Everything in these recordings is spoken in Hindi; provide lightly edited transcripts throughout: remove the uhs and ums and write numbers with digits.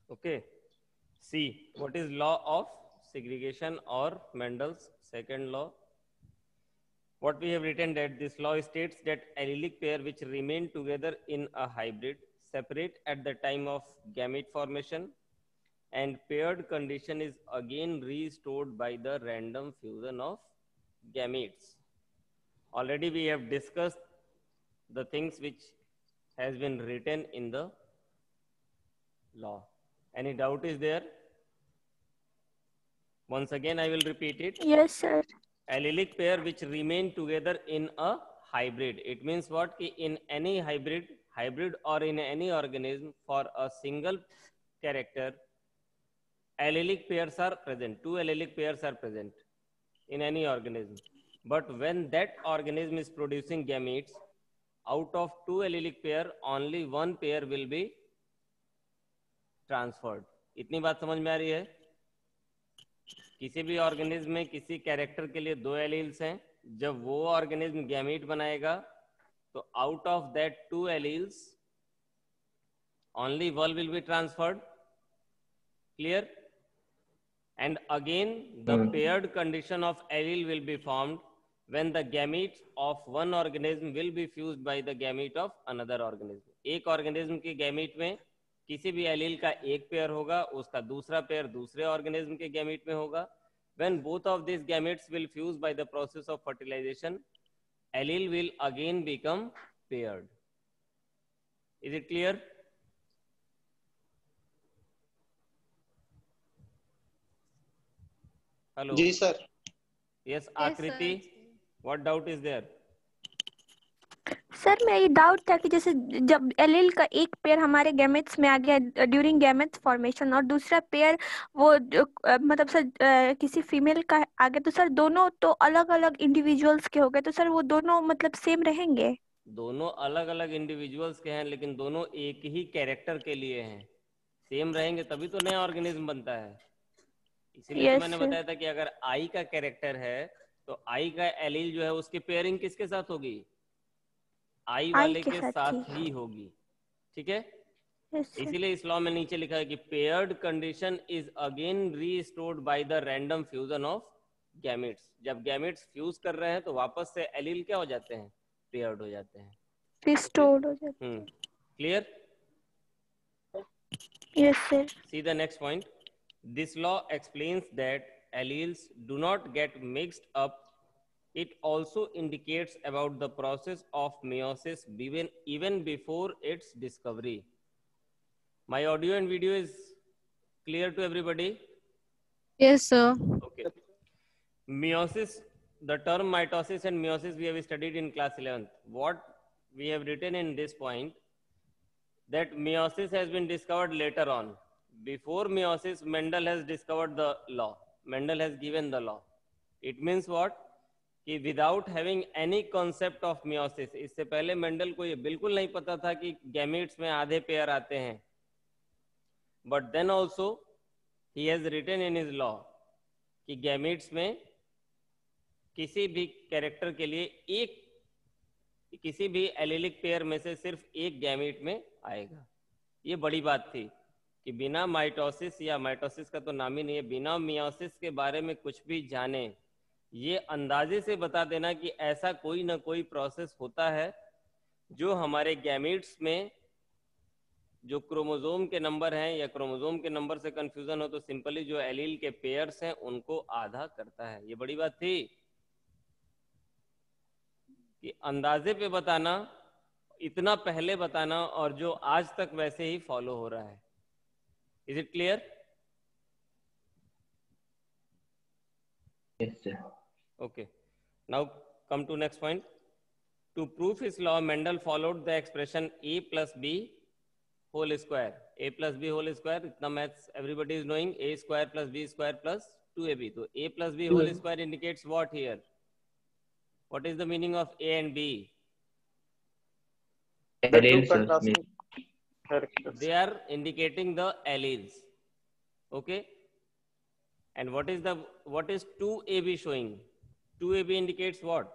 Okay. C. What is law of segregation or Mendel's second law? What we have written that this law states that allelic pair which remain together in a hybrid separate at the time of gamete formation, and paired condition is again restored by the random fusion of gametes. Already we have discussed the things which has been written in the law. Any doubt is there? Once again, I will repeat it. Yes, sir. Allelic pair which remain together in a hybrid. It means what? Ki in any hybrid or in any organism for a single character, allelic pairs are present. Two allelic pairs are present in any organism. But when that organism is producing gametes, out of two allelic pair, only one pair will be transferred. इतनी बात समझ में आ रही है? किसी भी ऑर्गेनिज्म में किसी कैरेक्टर के लिए दो एलील्स हैं. जब वो ऑर्गेनिज्म गैमीट बनाएगा तो out of that two alleles only one will be transferred. Clear? And again the paired condition of allele will be formed when the gametes of one organism will be fused by the gamete of another organism. एक ऑर्गेनिज्म के गैमीट में किसी भी एलील का एक पेयर होगा, उसका दूसरा पेयर दूसरे ऑर्गेनिज्म के गैमीट में होगा. When both of these gametes will fuse by the process of fertilization, allele will again become paired. Is it clear? Hello. जी sir. Yes, Akriti. What doubt is there? Sir मैं ये डाउट था कि जैसे जब एलील का एक पेयर हमारे गैमेट्स में आ गया ड्यूरिंग गैमेट्स फॉर्मेशन और दूसरा पेयर वो मतलब सर किसी फीमेल का आ गया, तो सर दोनों तो अलग अलग इंडिविजुअल्स के हो गए, तो सर वो दोनों मतलब सेम रहेंगे? दोनों अलग अलग इंडिविजुअल्स के हैं, लेकिन दोनों एक ही कैरेक्टर के लिए हैं. सेम रहेंगे तभी तो नया ऑर्गेनिज्म बनता है. इसीलिए तो मैंने बताया था कि अगर आई का कैरेक्टर है तो आई का एलील जो है उसकी पेयरिंग किसके साथ होगी? आई वाले के साथ ही होगी. ठीक है? इसीलिए इस लॉ में नीचे लिखा है कि paired condition is again restored by the random fusion of gametes. जब गैमेट्स फ्यूज कर रहे हैं तो वापस से एलील क्या हो जाते हैं? पेयर्ड हो जाते हैं, रिस्टोर्ड हो जाते हैं. Clear? Yes sir. See the next point. This law explains that alleles do not get mixed up. It also indicates about the process of meiosis even before its discovery. My audio and video is clear to everybody? Yes, sir. Okay. Meiosis, the term mitosis and meiosis we have studied in class 11th. What we have written in this point, that meiosis has been discovered later on. Before meiosis, Mendel has discovered the law. Mendel has given the law. It means what? कि without having any concept of meiosis, इससे पहले मेंडल को ये बिल्कुल नहीं पता था कि गैमेट्स में आधे पेयर आते हैं. But then also he has written in his law कि गैमेट्स में किसी भी कैरेक्टर के लिए एक किसी भी एलिलिक पेयर में से सिर्फ एक गैमेट में आएगा. ये बड़ी बात थी कि बिना माइटोसिस, या माइटोसिस का तो नाम ही नहीं है, बिना मियोसिस के बारे में कुछ भी जाने, ये अंदाजे से बता देना कि ऐसा कोई ना कोई प्रोसेस होता है जो हमारे गैमेट्स में जो क्रोमोसोम के नंबर हैं या क्रोमोसोम के नंबर से कंफ्यूजन हो तो सिंपली जो एलील के पेयर्स हैं उनको आधा करता है. ये बड़ी बात थी कि अंदाजे पे बताना, इतना पहले बताना, और जो आज तक वैसे ही फॉलो हो रहा है. Is it clear? Yes, sir. Okay. Now come to next point. To prove his law, Mendel followed the expression a plus b whole square. A plus b whole square, itna maths everybody is knowing. A square plus b square plus 2ab. So a plus b whole square indicates what here? What is the meaning of a and b? They are indicating the alleles. Okay. And what is 2ab showing? 2ab indicates what?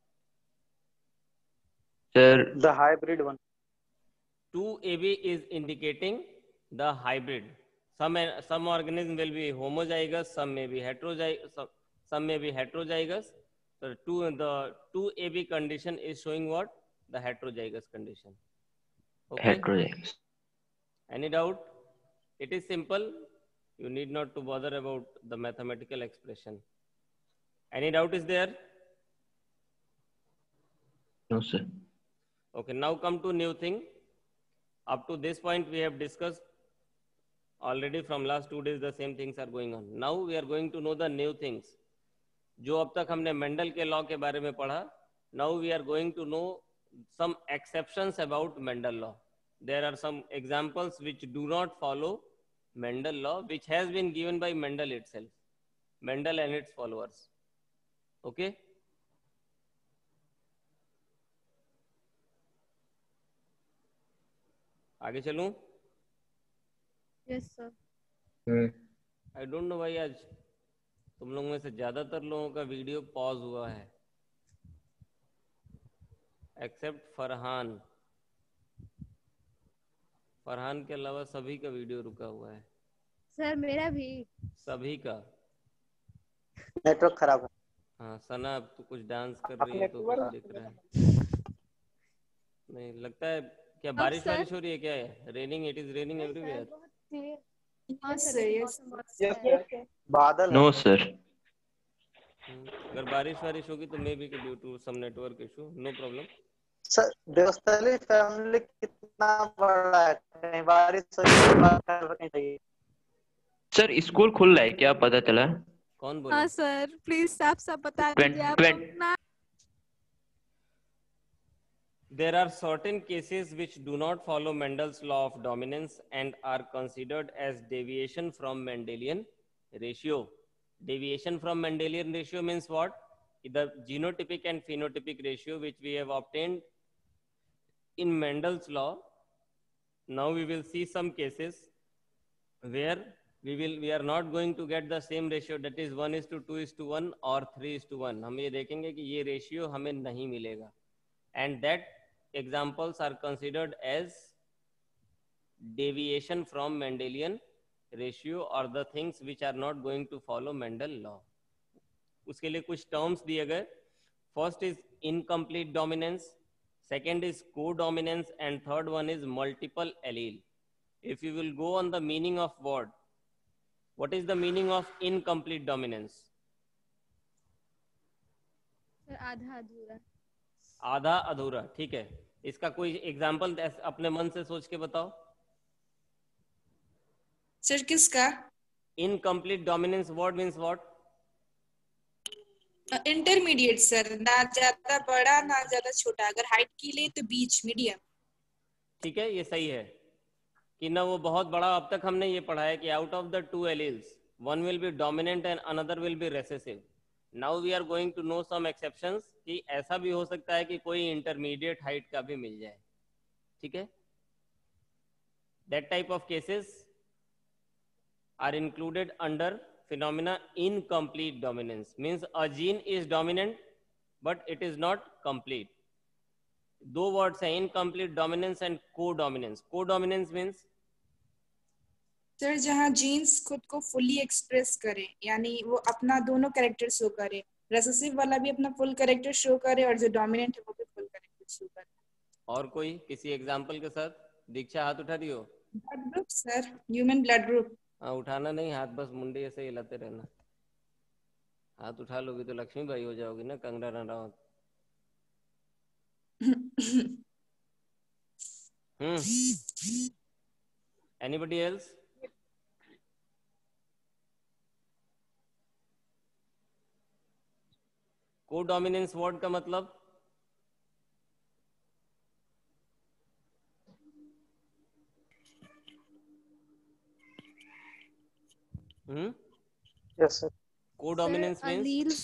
Sir, the hybrid one. 2ab is indicating the hybrid. some organism will be homozygous, some may be heterozygous, some may be heterozygous. So the 2AB condition is showing what? The heterozygous condition. Okay. Heterozygous. Any doubt? It is simple. You need not to bother about the mathematical expression. Any doubt is there? No, sir. Okay, now come to new thing. Up to this point we have discussed already from last 2 days, the same things are going on. Now we are going to know the new things. जो अब तक हमने मेंडल के लॉ के बारे में पढ़ा, now we are going to know some exceptions about Mendel law. There are some examples which do not follow Mendel law, which has been given by Mendel itself, Mendel and its followers. Okay? आगे चलूं? Yes, sir. I don't know why आज तुम लोगों में से ज्यादातर लोगों का वीडियो पॉज हुआ है, एक्सेप्ट फरहान. फरहान के अलावा सभी का वीडियो रुका हुआ है. सर मेरा भी. सभी का. नेटवर्क खराब है. हाँ सना, अब तू कुछ डांस कर रही है तो कुछ दिख रहा है. नहीं लगता है क्या बारिश बारिश हो रही है? क्या है? Raining? It is raining everywhere. हाँ सर. यस बादल. No, sir. अगर बारिश वारिश होगी तो may be due to some network issue. No problem. Sir Devasthali family कितना बड़ा है? कहीं बारिश हो. सर स्कूल खुल रहा है क्या? पता चला? कौन बोला? हाँ सर, प्लीज आप सब बता दीजिए. आप अपना There are certain cases which do not follow Mendel's law of dominance and are considered as deviation from Mendelian ratio. Deviation from Mendelian ratio means what? The genotypic and phenotypic ratio which we have obtained in Mendel's law. Now we will see some cases where we are not going to get the same ratio, that is 1:2:1 or 3:1. हम ये देखेंगे कि ये ratio हमें नहीं मिलेगा. And that examples are considered as deviation from Mendelian ratio or the things which are not going to follow Mendel law. उसके लिए कुछ terms दिए गए. First is incomplete dominance, second is codominance, and third one is multiple allele. If you will go on the meaning of word, what is the meaning of incomplete dominance? आधा अधूरा. आधा अधूरा. ठीक है, इसका कोई एग्जाम्पल अपने मन से सोच के बताओ. सर किसका? Incomplete dominance word means what? Intermediate sir, ना ज्यादा बड़ा ना ज्यादा छोटा. अगर हाइट की ले तो बीच, मीडियम. ठीक है, ये सही है कि ना वो बहुत बड़ा. अब तक हमने ये पढ़ा है कि out of the 2 alleles one will be dominant and another will be recessive. Now we are going to know some exceptions कि ऐसा भी हो सकता है कि कोई इंटरमीडिएट हाइट का भी मिल जाए. ठीक है, that type of cases are included under phenomena incomplete dominance. Means a gene is dominant but it is not complete. दो words हैं, incomplete dominance and codominance. Codominance means sir जहाँ जीन्स खुद को फुली एक्सप्रेस करे, यानी वो अपना दोनों कैरेक्टर शो करे. रेसेसिव वाला भी अपना फुल कैरेक्टर शो करे और जो डोमिनेंट है वो भी फुल कैरेक्टर शो करे. और कोई किसी एग्जांपल के साथ? दीक्षा हाथ उठा दियो. Blood group sir, human blood group. हाँ, उठाना नहीं हाथ, बस मुंडी ऐसे हिलाते रहना. हाथ उठा लोगी तो लक्ष्मी बाई हो जाओगी ना, Kangana Ranaut. Anybody else? Codominance word का मतलब? Yes sir. Codominance means?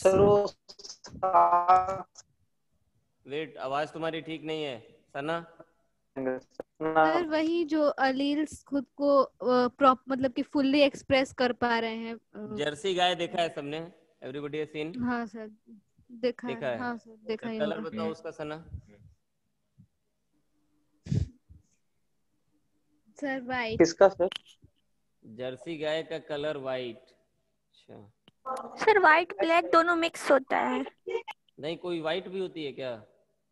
Wait, आवाज तुम्हारी ठीक नहीं है सना. सर वही जो अलील्स खुद को मतलब कि फुल्ली एक्सप्रेस कर पा रहे हैं. जर्सी गाय देखा है सबने? Everybody has seen? हाँ सर, देखा है. हाँ सर, देखा है. कलर बताओ उसका सना. Sir white. किसका सर? जर्सी गाय का कलर व्हाइट। अच्छा, सर व्हाइट ब्लैक दोनों मिक्स होता है। नहीं कोई व्हाइट भी होती है क्या?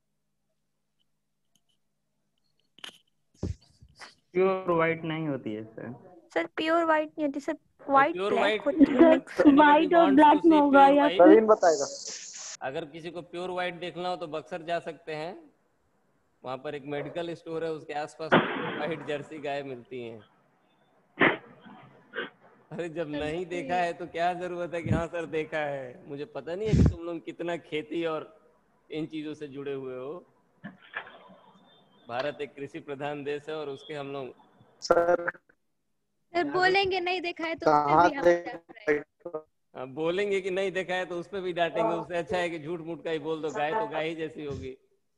प्योर व्हाइट नहीं होती है सर। सर प्योर व्हाइट नहीं होती sir, white pure black white होती है मिक्स। व्हाइट और ब्लैक में होगा या प्रवीण बताएगा। अगर किसी को प्योर व्हाइट देखना हो तो बक्सर जा सकते हैं, वहां पर एक मेडिकल स्टोर है, उसके आसपास व्हाइट जर्सी गाय मिलती हैं। अरे जब नहीं देखा है तो क्या जरूरत है कि हाँ सर देखा है। मुझे पता नहीं है कि तुम लोग कितना खेती और इन चीजों से जुड़े हुए हो। भारत एक कृषि प्रधान देश है और उसके हम लोग सर बोलेंगे नहीं देखा है तो उसमें कहाँ भी हम बोलेंगे कि नहीं देखा है तो उस पर भी डांटेंगे। उससे अच्छा है कि झूठ मूठ का ही बोल दो, गाय तो गाय ही जैसी होगी।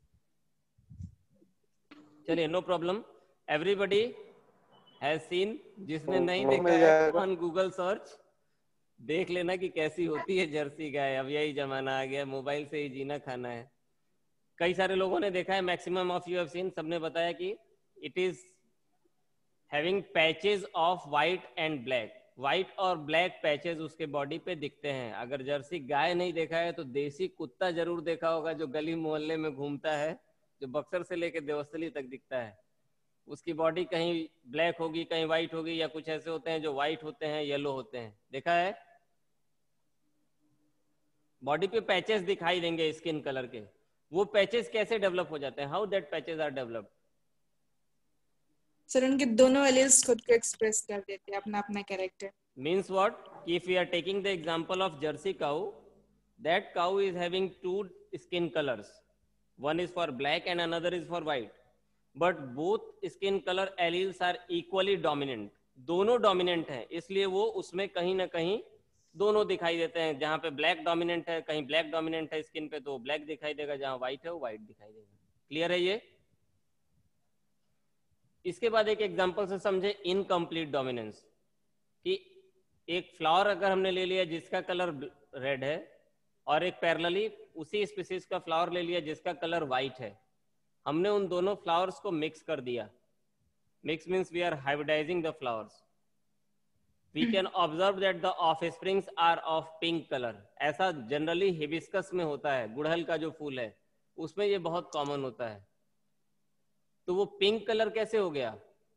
चलिए no problem, everybody has seen. जिसने नहीं देखा है ऑन गूगल सर्च देख लेना कि कैसी होती है जर्सी गाय। अब यही जमाना आ गया, मोबाइल से ही जीना खाना है। कई सारे लोगों ने देखा है, maximum of you have seen, सबने बताया कि it is having patches of white and black. White और ब्लैक पैचेस उसके बॉडी पे दिखते हैं। अगर जर्सी गाय नहीं देखा है तो देसी कुत्ता जरूर देखा होगा, जो गली मोहल्ले में घूमता है, जो बक्सर से लेकर देवस्थली तक दिखता है। उसकी बॉडी कहीं ब्लैक होगी, कहीं व्हाइट होगी, या कुछ ऐसे होते हैं जो व्हाइट होते हैं, येलो होते हैं। देखा है? बॉडी पे पैचेस दिखाई देंगे स्किन कलर के। वो पैचेस कैसे डेवलप हो जाते हैं? How that patches are developed? Sir उनके दोनों एलिल्स खुद को एक्सप्रेस कर देते हैं, अपना अपना character. Means what? If we are taking the example of Jersey cow, that cow is having two skin colors. One is for black and another is for white. But both skin color alleles are equally dominant. दोनों dominant हैं, इसलिए वो उसमें कहीं ना कहीं दोनों दिखाई देते हैं। जहाँ पे black dominant है, कहीं black dominant है स्किन पे, तो black दिखाई देगा। जहाँ white है वो white दिखाई देगा। क्लियर है ये? इसके बाद एक एग्जांपल से समझे इनकम्प्लीट डोमिनेंस। कि एक फ्लावर अगर हमने ले लिया जिसका कलर रेड है, और एक पैरेलली उसी स्पीसीज का फ्लावर ले लिया जिसका कलर वाइट है, हमने उन दोनों फ्लावर्स को मिक्स कर दिया। Mix means we are hybridising the flowers. We can observe that the offsprings are of pink colour. ऐसा जनरली हिबिस्कस में होता है, गुड़हल का जो फूल है उसमें ये बहुत कॉमन होता है। तो वो पिंक कलर कैसे हो गया?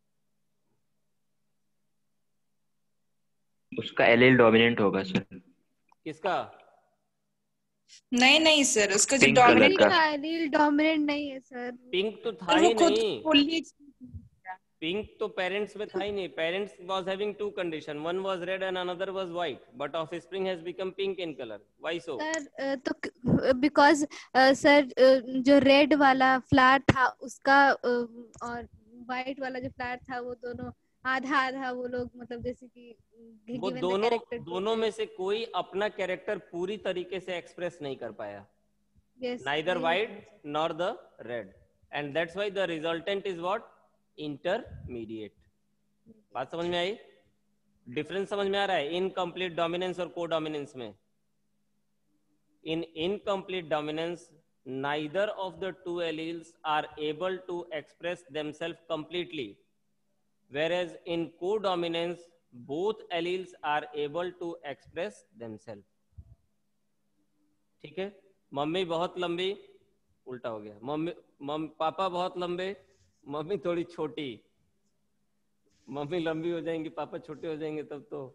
उसका एलील डोमिनेंट होगा सर। किसका? नहीं नहीं सर, उसका जो Pink color डोमिनेंट का। एलील डोमिनेंट नहीं है सर। पिंक तो था वो ही खुद नहीं। फुल्ली पिंक तो पेरेंट्स में था ही नहीं। Parents was having two condition, one was red and another was white, but offspring has become pink in colour. Why so? Sir तो बिकॉज सर जो रेड वाला फ्लावर था उसका और व्हाइट वाला जो फ्लावर था वो दोनों आधा आधा वो लोग मतलब जैसे कि वो दोनों में से कोई अपना कैरेक्टर पूरी तरीके से एक्सप्रेस नहीं कर पाया। Neither white nor the red, and that's why the resultant is what? Intermediate. बात समझ में आई? डिफरेंस समझ में आ रहा है इनकम्प्लीट डोमिनेंस और को डोमिनेंस में? In incomplete dominance, neither of the two alleles are able to express themselves completely, whereas in codominance, both alleles are able to express themselves. ठीक है? मम्मी बहुत लंबी, उल्टा हो गया। पापा बहुत लंबे, मम्मी थोड़ी छोटी। मम्मी लंबी हो जाएंगी, पापा छोटे हो जाएंगे, तब तो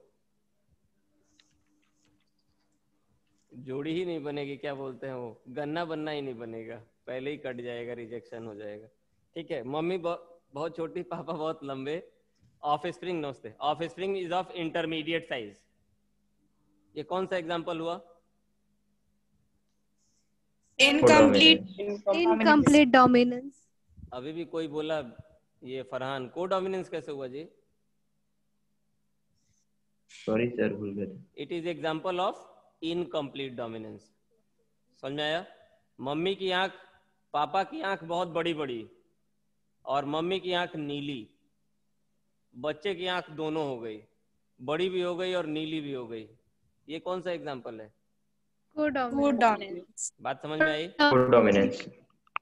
जोड़ी ही नहीं बनेगी। क्या बोलते हैं वो, गन्ना बनना ही नहीं बनेगा, पहले ही कट जाएगा, रिजेक्शन हो जाएगा। ठीक है? मम्मी बहुत छोटी, पापा बहुत लंबे। ऑफ स्प्रिंग नमस्ते। Offspring is of intermediate size. ये कौन सा एग्जांपल हुआ? Incomplete dominance. अभी भी कोई बोला ये फरहान, को डोमिनेंस कैसे हुआ जी? सॉरी सर, भूल गए। It is example of incomplete dominance. समझ में आया? मम्मी की आंख, पापा की आंख बहुत बड़ी बड़ी, और मम्मी की आंख नीली। बच्चे की आंख दोनों हो गई, बड़ी भी हो गई और नीली भी हो गई। ये कौन सा एग्जांपल है? कोडोमिनेंस। बात समझ में आई? कोडोमिनेंस।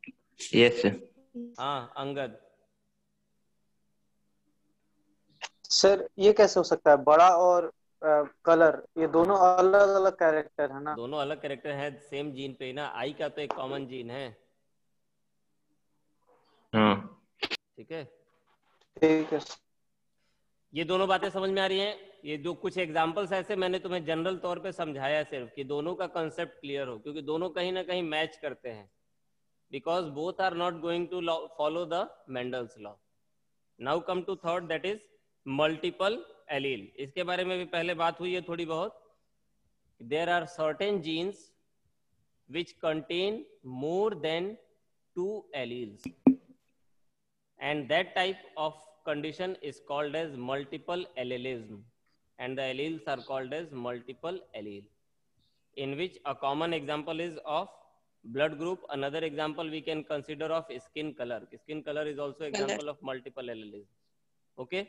Yes sir. हाँ अंगद। सर ये कैसे हो सकता है? बड़ा और कलर ये दोनों अलग अलग कैरेक्टर है ना? दोनों अलग कैरेक्टर है, सेम जीन पे ही ना। आई का तो एक कॉमन जीन है। हाँ ठीक है, ठीक है। ये दोनों बातें समझ में आ रही हैं? ये जो कुछ एग्जांपल्स ऐसे मैंने तुम्हें जनरल तौर पे समझाया सिर्फ कि दोनों का कंसेप्ट क्लियर हो, क्योंकि दोनों कहीं ना कहीं मैच करते हैं, because both are not going to follow the Mendel's law. Now come to third, that is multiple allele. इसके बारे में भी पहले बात हुई है थोड़ी बहुत। There are certain genes which contain more than 2 alleles, and that type of condition is called as multiple allelism, and the alleles are called as multiple allele, in which a common example is of blood group. Another example we can consider of skin color. Skin color is also example of multiple allelism. Okay,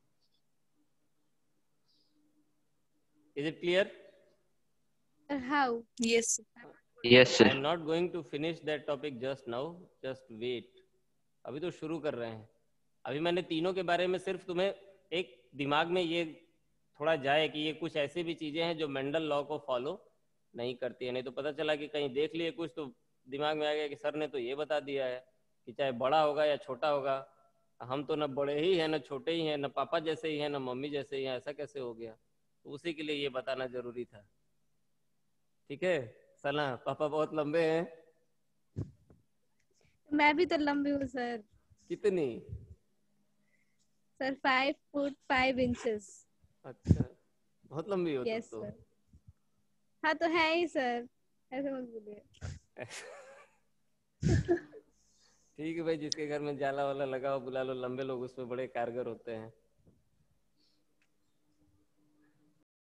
is it clear? How? Yes. Yes I sir. am not going to finish that topic just now, just wait. अभी तो शुरू कर रहे हैं। अभी मैंने तीनों के बारे में सिर्फ तुम्हें एक दिमाग में ये थोड़ा जाए कि ये कुछ ऐसी भी चीजें हैं जो मेंडल लॉ को फॉलो नहीं करती है। नहीं तो पता चला कि कहीं देख लिए कुछ तो दिमाग में आ गया कि सर ने तो ये बता दिया है कि चाहे बड़ा होगा या छोटा होगा, हम तो न बड़े ही हैं न छोटे ही हैं, न पापा जैसे ही हैं न मम्मी जैसे ही हैं, ऐसा कैसे हो गया? तो उसी के लिए ये बताना जरूरी था। ठीक है, सलाह पापा बहुत लंबे हैं। मैं भी तो लंबी हूँ सर। कितनी? Sir 5 foot 5 inches. अच्छा, बहुत लंबी हो यस तुम तो। सर। हाँ तो है ही सर, ऐसे मत बोलिए। ठीक है भाई, जिसके घर में जाला वाला लगा हो बुला लो, लंबे लोग उसमें बड़े कारगर होते हैं।